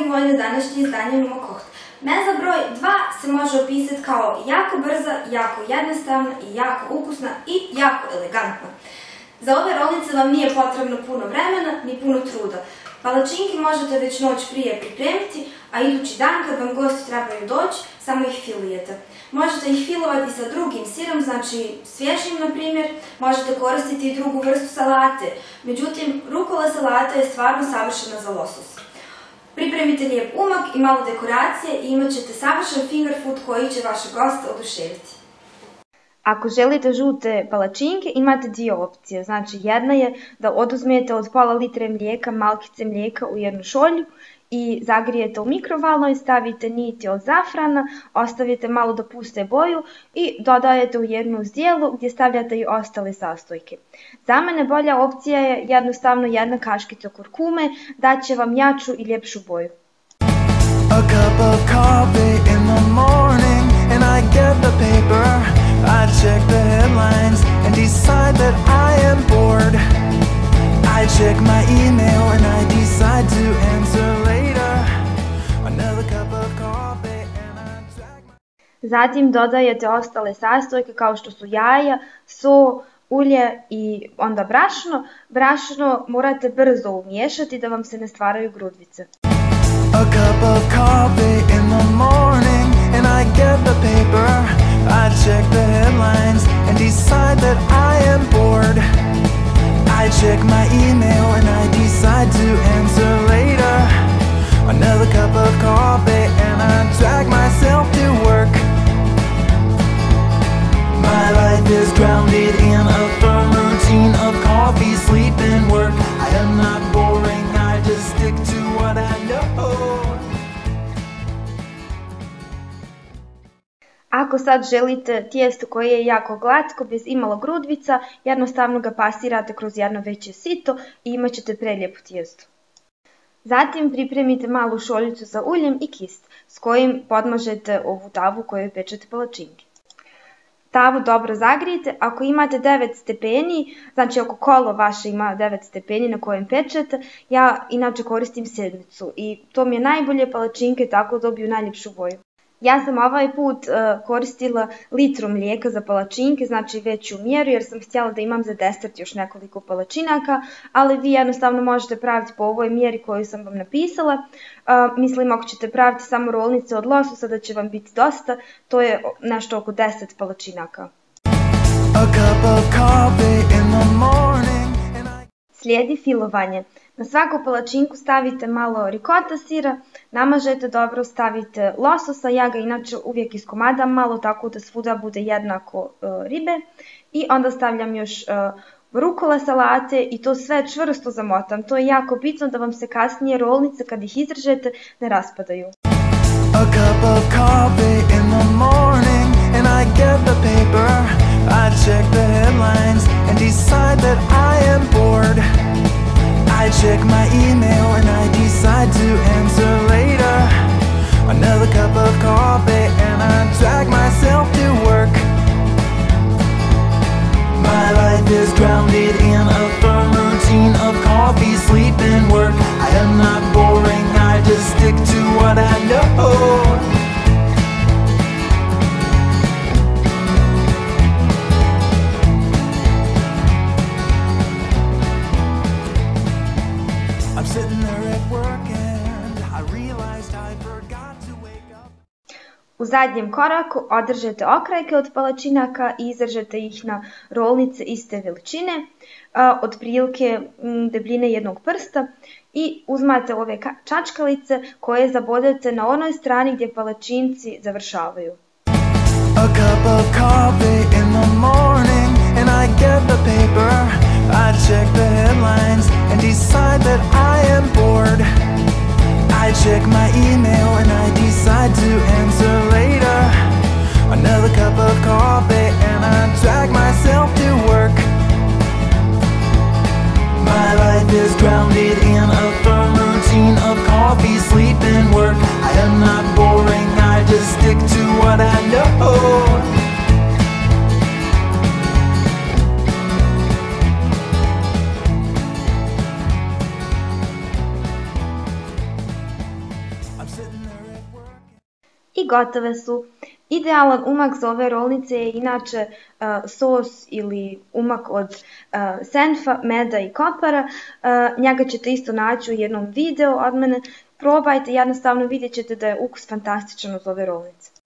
dragi moji, današnje izdanje Numakoht. Meza broj 2 se može opisati kao jako brza, jako jednostavna i jako ukusna i jako elegantna. Za ove rolnice vam nije potrebno puno vremena ni puno truda. Palačinke možete već noć prije pripremiti, a idući dan kad vam gosti trebaju doći, samo ih filujete. Možete ih filovati sa drugim sirom, znači svježim na primjer, možete koristiti i drugu vrstu salate. Međutim, rukola salata je stvarno savršena za losos. Pripremite lijep umak i malo dekoracije i imat ćete savršen finger food koji će vaše goste oduševiti. Ako želite žute palačinke, imate dvije opcije. Znači, jedna je da oduzmete od pola litre mlijeka, malkice mlijeka u jednu šolju i zagrijete u mikrovalnoj, stavite niti od zafrana, ostavite malo da puste boju i dodajete u jednu zdjelu gdje stavljate i ostale sastojke. Za mene bolja opcija je jednostavno jedna kaškica kurkume, daće vam jaču i ljepšu boju. A cup of coffee in the morning and I get the paper. I check the headlines and decide that I am bored. I check my email and I decide to answer later. Another cup of coffee and I drag my... Zatim dodajete ostale sastojke kao što su jaja, so, ulje i onda brašno. Brašno morate brzo umiješati da vam se ne stvaraju grudvice. A cup of coffee in the morning and I get the paper. I check the headlines and decide that I am bored. I check my email and I decide to answer later. Another cup of coffee and I drag myself to work. My life is drowned in a firm routine of coffee, sleep and work. I am not boring, I just stick to what I know. Ako sad želite tijesto koje je jako glatko, bez imalo grudvica, jednostavno ga pasirate kroz jedno veće sito i imat ćete prelijepo tijesto. Zatim pripremite malu šoljicu sa uljem i kist s kojim podmažete ovu tavu koju pečete palačinke. Tavu dobro zagrijete, ako imate 9 stepeni, znači ako kolo vaše ima 9 stepeni na kojem pečete, ja inače koristim 7 i to mi je najbolje, palačinke tako dobiju najljepšu boju. Ja sam ovaj put koristila litru mlijeka za palačinke, znači veću mjeru jer sam htjela da imam za desert još nekoliko palačinaka, ali vi jednostavno možete praviti po ovoj mjeri koju sam vam napisala. Mislim ako ćete praviti samo rolnice od lososa da će vam biti dosta, to je nešto oko 10 palačinaka. Slijedi filovanje. Na svaku palačinku stavite malo rikota sira, namažete dobro, stavite lososa, ja ga inače uvijek iskomadam malo tako da svuda bude jednako ribe i onda stavljam još rukola salate i to sve čvrsto zamotam. To je jako bitno da vam se kasnije rolnice kad ih izrežete ne raspadaju. A cup of coffee in the morning and I get the paper. I check the headlines and decide that I am bored. I check my email and I decide to answer later. Another cup of coffee and I drag myself to work. My life is drowned in a firm routine of coffee, sleep and work. I am not boring, I just stick to what I know. I'm sitting there at work and I realized I forgot to wake up. U zadnjem koraku održete okrajke od palačinaka i izrežete ih na rolnice iste veličine, otprilike debljine jednog prsta i uzmate ove čačkalice koje zabodete na onoj strani gdje palačinci završavaju. A cup of coffee in the morning and I get the paper. I check the headlines and decide that I am bored. I check my email and I decide to answer later. Another cup of coffee and I drag myself to work. My life is drowned in a firm routine of coffee, sleep and work. I am not boring, I just stick to what I know. gotove su. Idealan umak za ove rolnice je inače sos ili umak od senfa, meda i kopara. Njega ćete isto naći u jednom videu od mene. Probajte, jednostavno vidjet ćete da je ukus fantastičan uz ove rolnice.